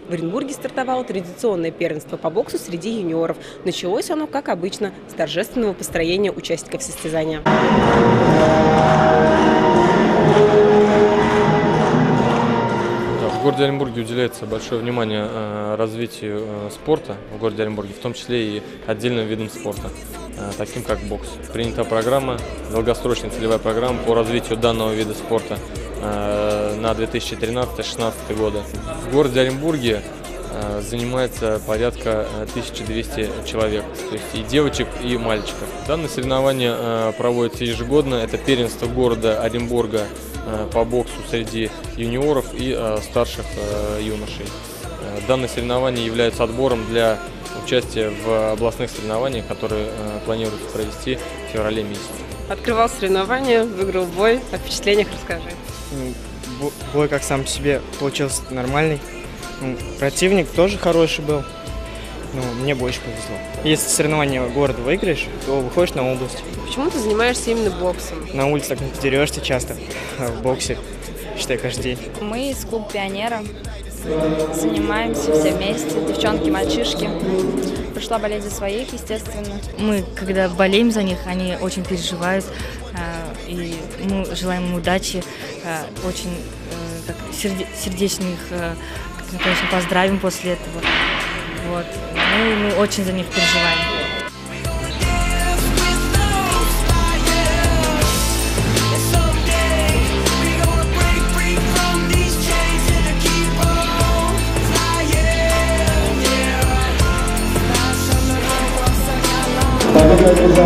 В Оренбурге стартовало традиционное первенство по боксу среди юниоров. Началось оно, как обычно, с торжественного построения участников состязания. В городе Оренбурге уделяется большое внимание развитию спорта в городе Оренбурге, в том числе и отдельным видам спорта, таким как бокс. Принята программа, долгосрочная целевая программа по развитию данного вида спорта на 2013-2016 годы. В городе Оренбурге занимается порядка 1200 человек, то есть и девочек, и мальчиков. Данное соревнование проводится ежегодно, это первенство города Оренбурга по боксу среди юниоров и старших юношей. Данное соревнование является отбором для участия в областных соревнованиях, которые планируется провести в феврале месяце. Открывал соревнования, выиграл бой. О впечатлениях расскажи. Бой как сам по себе получился нормальный. Противник тоже хороший был. Мне больше повезло. Если соревнования города выиграешь, то выходишь на область. Почему ты занимаешься именно боксом? На улице так не подерешься часто, а в боксе, считай, каждый день. Мы из клуба «Пионера». Занимаемся все вместе, девчонки, мальчишки. Пришла болеть за своих, естественно. Мы, когда болеем за них, они очень переживают. И мы желаем им удачи. Очень сердечно их, конечно, поздравим после этого. Вот. Мы очень за них переживаем. Победу